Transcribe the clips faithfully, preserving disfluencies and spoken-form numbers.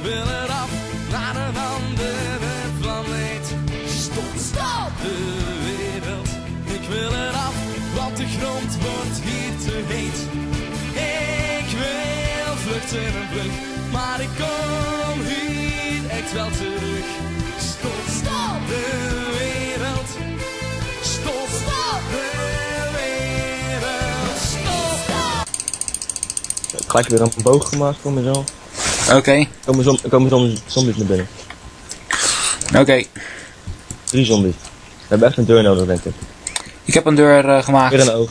wil eraf naar een andere planeet. Stop, stop de wereld. Ik wil eraf, want de grond wordt hier te heet. Ik wil vluchten en vlug, maar ik kom hier echt wel terug. Stop, stop de wereld. Stop, stop de wereld. Stop, stop. Ik ga weer een boog gemaakt voor mezelf. Oké. Okay. Komen, zom komen zombies, zombies naar binnen. Oké. Okay. Drie zombies. We hebben echt een deur nodig, denk ik. Ik heb een deur uh, gemaakt. Weer een oog.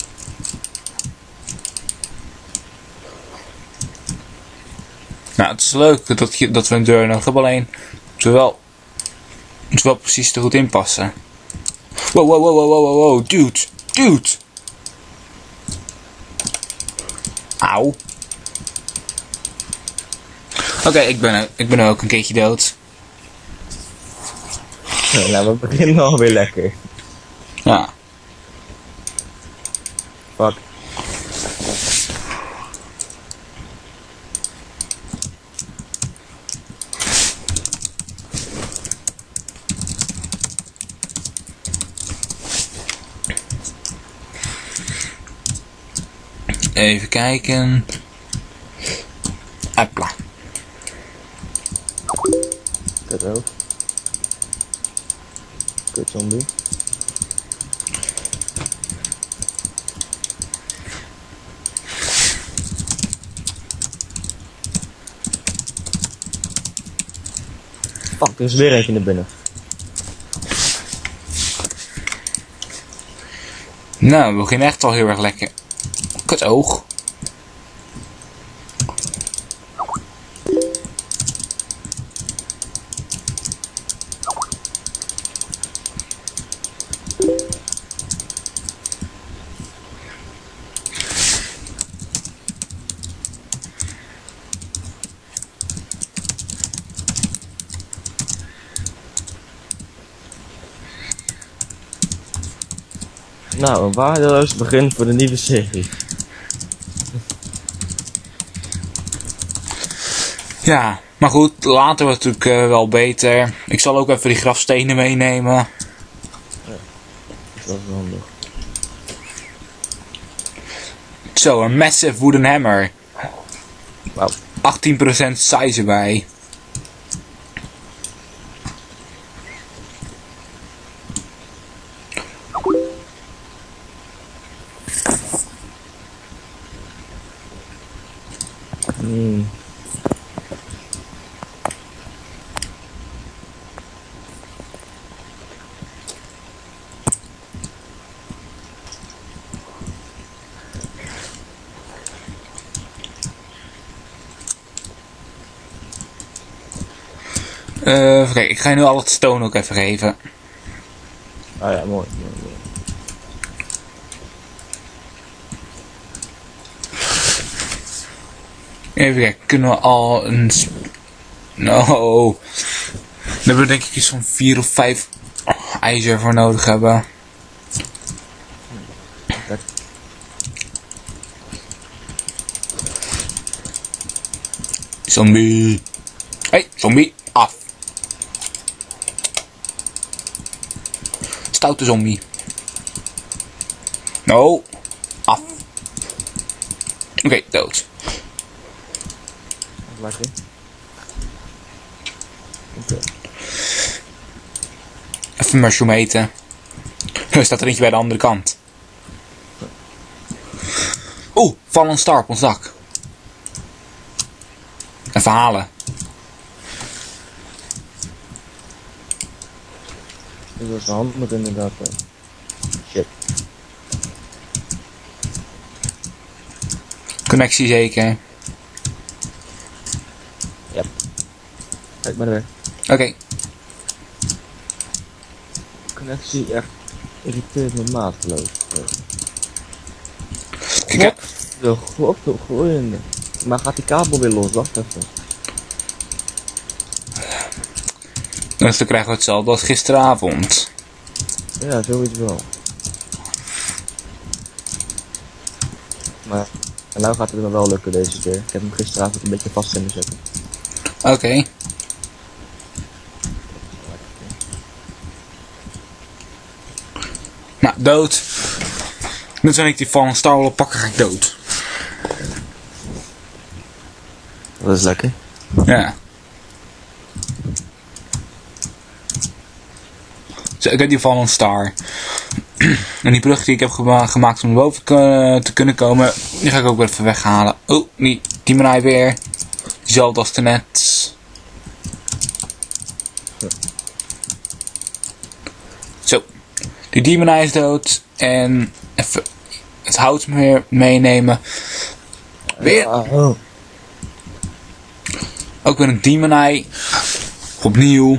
Nou, het is leuk dat, je, dat we een deur nodig hebben, alleen het wel, het wel precies er goed in passen. Wow, wow, wow, wow, wow, wow, dude, dude. Auw. Oké, okay, ik ben ik ben ook een keertje dood. Ja, nou, we beginnen alweer lekker. Ja. Fuck. Even kijken. Hopla. Kut ook. Kut zombie. Fuck, er is weer eentje naar binnen. Nou, we beginnen echt al heel erg lekker. Kut oog. Nou, een waardeloos begin voor de nieuwe serie. Ja, maar goed, later wordt het natuurlijk uh, wel beter. Ik zal ook even die grafstenen meenemen. Ja, dat is handig. Zo, een massive wooden hammer. Wauw. achttien procent size erbij. Hmm. Uh, Oké, okay, ik ga je nu al het stone ook even geven. Ah ja, mooi. mooi, mooi. Even kijken, kunnen we al een... No. Daar hebben we denk ik eens zo'n vier of vijf ijzer voor nodig hebben. Okay. Zombie. Hey, zombie. Af. Stoute zombie. No. Af. Oké, okay, dood. Lekker. Okay. Even mushroom eten. Er staat er eentje bij de andere kant. Oeh, fallen star op ons dak. Even halen. Dit was handig inderdaad. Shit. Connectie zeker. Yep. Kijk maar weer. Oké. Okay. Connectie echt irriteert me maatloos. Ik heb... De god, de groeiende. Maar gaat die kabel weer los? Wacht even. Dus dan krijgen we hetzelfde als gisteravond. Ja, zoiets wel. Maar en nou gaat het me wel lukken deze keer. Ik heb hem gisteravond een beetje vast in zetten. Oké. Okay. Nou, dood. Dus als ik die van Star wil pakken, ga ik dood. Dat is lekker. Ja. Zo, ik heb die van een star. En die brug die ik heb gema gemaakt om boven te kunnen komen, die ga ik ook weer even weghalen. Oh, die Demonai weer. Hetzelfde als daarnet. Zo. Die Demonai is dood. En even het hout weer meenemen. Weer. Oh. Ook weer een Demonai. Opnieuw.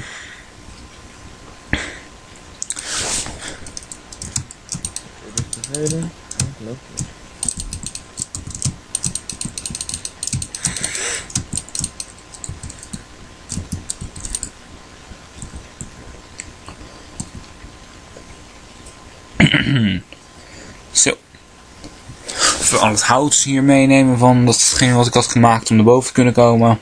Zo. Even al het hout hier meenemen van datgene wat ik had gemaakt om erboven te kunnen komen.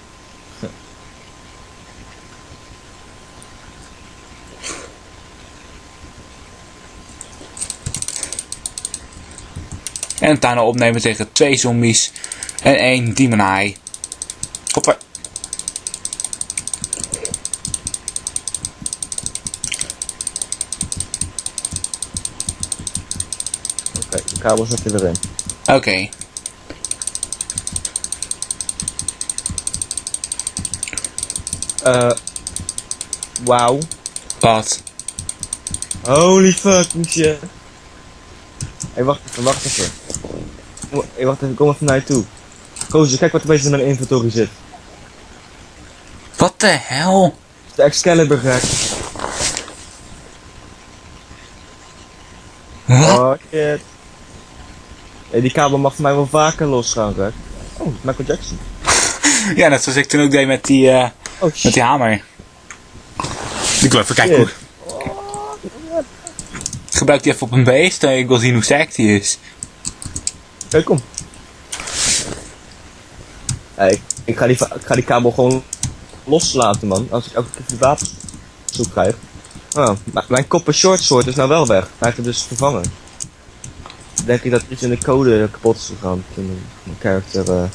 En het daarna opnemen tegen twee zombies en één Demonai. Hoppa. Oké, okay, de kabel zit erin. Oké. Okay. Uh, Wauw. Wat? Holy fucking shit. Hé, hey, wacht even, wacht even. Hé, hey, wacht even, kom even naar je toe. Gozer, kijk wat er bezig in mijn inventory zit. Wat de hel? De Excalibur gek. Oh shit. Hey, die kabel mag voor mij wel vaker losgaan, gek. Oh, Michael Jackson. Ja, net zoals ik toen ook deed met die, uh, oh, met die hamer. Ik wil even kijken hoe... Ik gebruik die even op een beest, ik wil zien hoe sterk die is. Oké, okay, kom. Hey, ik, ga die, ik ga die kabel gewoon loslaten, man. Als ik elke keer die wapens zoek krijg. Oh, mijn copper short sword is nou wel weg. Hij heeft het dus vervangen. Denk ik dat iets in de code kapot is gegaan. Mijn character... Uh...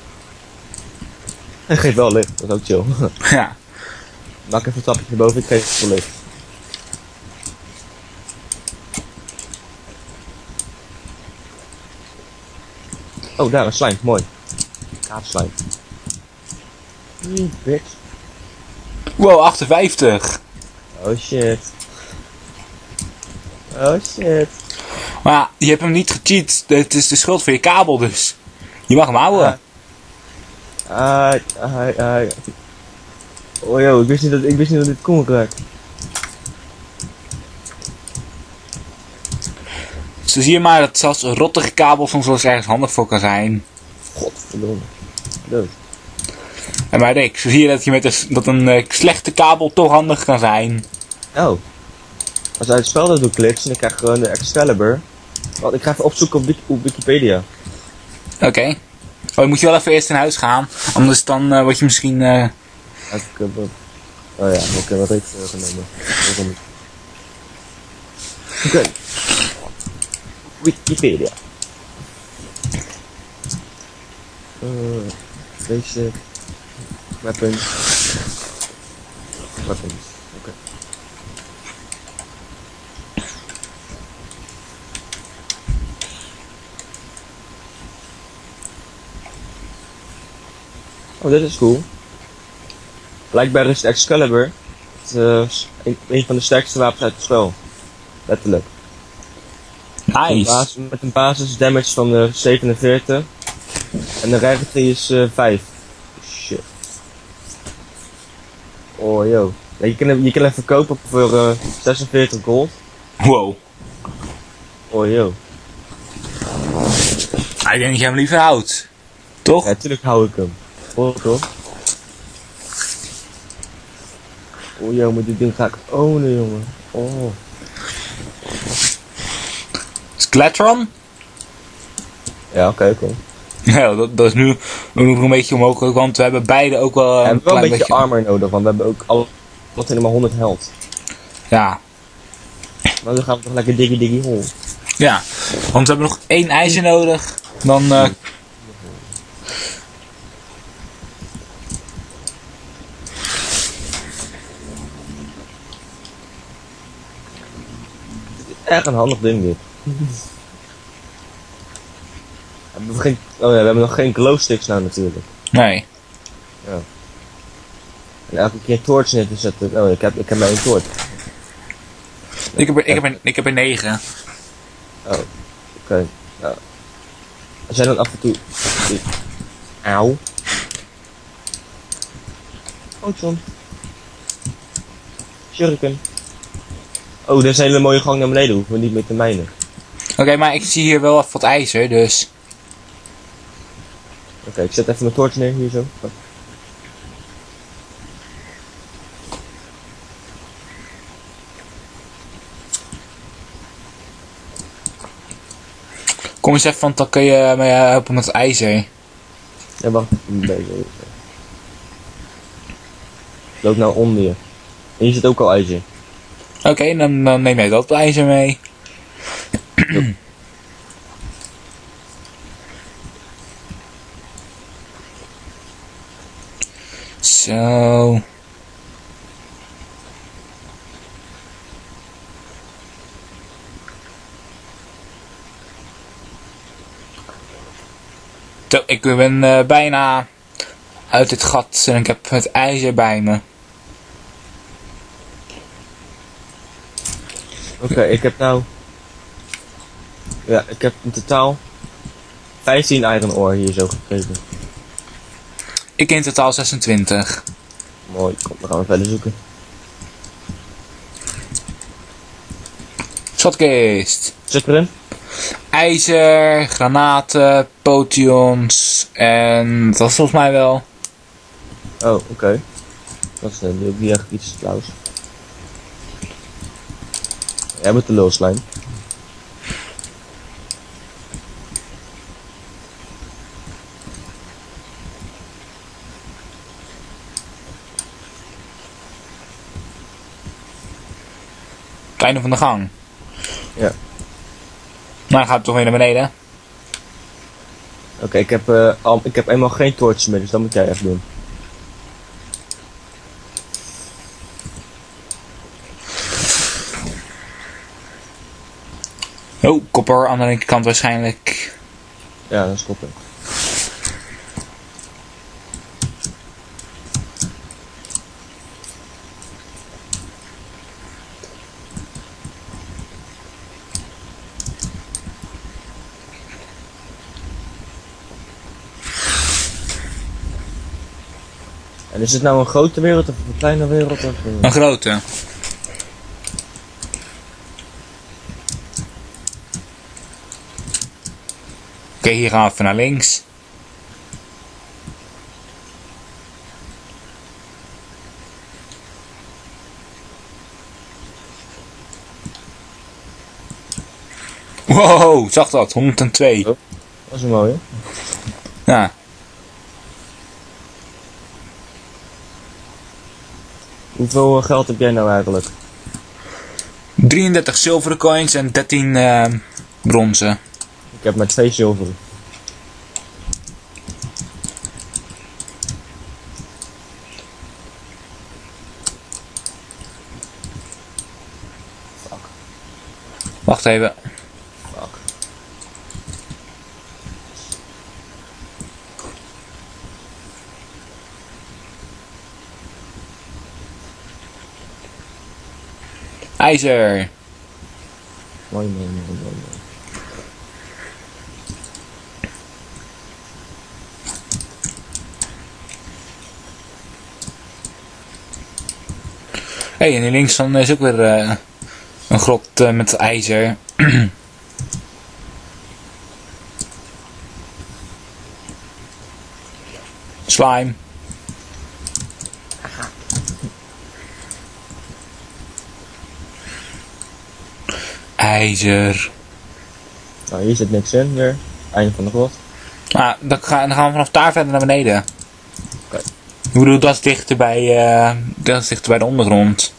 Hij geeft wel licht, dat is ook chill. Ja. Maak even een stapje naar boven, ik geef het wel licht. Oh, daar een slime, mooi. Kaapslime. Mm, bitch. Wow, achtenvijftig. Oh shit. Oh shit. Maar ja, je hebt hem niet gecheat. Het is de schuld van je kabel dus. Je mag hem houden. Ah, ah, ah. Oh joh, ik wist niet dat, ik wist niet dat dit kon raakt. Zo zie je maar dat zelfs een rottige kabel soms wel eens ergens handig voor kan zijn. Godverdomme. Dood. En maar Rick, zo zie je dat, je met een, dat een uh, slechte kabel toch handig kan zijn. Oh. Als hij het spel dat doet klikt, dan krijg ik gewoon de Excalibur. Want ik ga even opzoeken op, Wiki op Wikipedia. Oké. Okay. Oh, dan moet je wel even eerst in huis gaan. Anders dan uh, word je misschien... Uh... Excalibur. Oh ja, oké, okay, wat heeft uh, genomen? Oké. Okay. Wikipedia. Uh, basic. Weapons. Weapons. Oké. Okay. Oh, dit is cool. Blijkbaar is de Excalibur het, uh, een, een van de sterkste wapens uit het spel. Letterlijk. Nice. Met een, basis, met een basis damage van uh, zevenenveertig. En de rarity is uh, vijf. Shit. Oh yo. Ja, je, kan hem, je kan hem verkopen voor uh, zesenveertig gold. Wow. Oh yo. Ah, ik denk dat je hem liever houdt. Toch? Ja, natuurlijk hou ik hem. Oh toch? Oh yo, maar dit ding ga ik ownen, jongen. Oh. Skeletron? Ja, oké, okay, cool. Ja, dat, dat is nu nog een beetje omhoog, want we hebben beide ook wel We een hebben wel klein een beetje beetje... armor nodig, want we hebben ook al wat helemaal honderd health. Ja, Maar dan gaan we toch lekker diggy diggy hol. ja, want we hebben nog één ijzer nodig, dan... eh, Echt een handig ding dit. Hebben we, geen, oh ja, we hebben nog geen glowsticks nou natuurlijk. nee. En elke keer torch neer te zetten. Oh, ik heb, ik heb maar één torch. Ik heb er, ik heb er, ik heb er negen. Oh, oké. Okay. Nou. Als jij dan af en toe... Auw. Oh, John. Shuriken. Oh, dit is een hele mooie gang naar beneden. Hoeven we niet meer te mijnen. Oké, okay, maar ik zie hier wel even wat ijzer, dus... Oké, okay, ik zet even mijn torch neer hier zo. Oh. Kom eens even, want dan kun je me helpen met het ijzer. Ja, wacht even een beetje. Loop nou onder je. En hier zit ook al ijzer. Oké, okay, dan, dan neem jij dat ijzer mee. Zo. Zo, ik ben uh, bijna uit het gat en ik heb het ijzer bij me. Oké, okay, ik heb nou... Ja, ik heb in totaal... vijftien iron ore hier zo gekregen. Ik in totaal zesentwintig. Mooi, kom, dan gaan we verder zoeken. Schatkist. Zit erin? IJzer, granaten, potions en dat was volgens mij wel. Oh, oké. Okay. Dat is uh, niet echt iets flauws. Jij moet de lulslijn. Het einde van de gang. Ja. Nou, dan gaat het toch weer naar beneden. Oké, okay, ik heb uh, al, ik heb eenmaal geen torches meer, dus dat moet jij even doen. Oh, kopper aan de linkerkant waarschijnlijk. Ja, dat is kopper. En is het nou een grote wereld of een kleine wereld? Of een... een grote. Oké, okay, hier gaan we even naar links. Wow, zag dat, honderdtwee. Oh, dat is een mooie. Ja. Hoeveel geld heb jij nou eigenlijk? drieëndertig zilveren coins en dertien uh, bronzen. Ik heb maar twee zilveren. Fuck. Wacht even. Fuck. IJzer. Mooi, mooi, mooi, mooi, mooi. Hé, hey, en hier links dan is ook weer uh, een grot uh, met ijzer. Slime. IJzer. Nou, hier zit niks in weer. Einde van de grot. Ah, dan, ga, dan gaan we vanaf daar verder naar beneden. Oké. Ik bedoel, dat is dichter bij, uh, dat is dichter bij de ondergrond.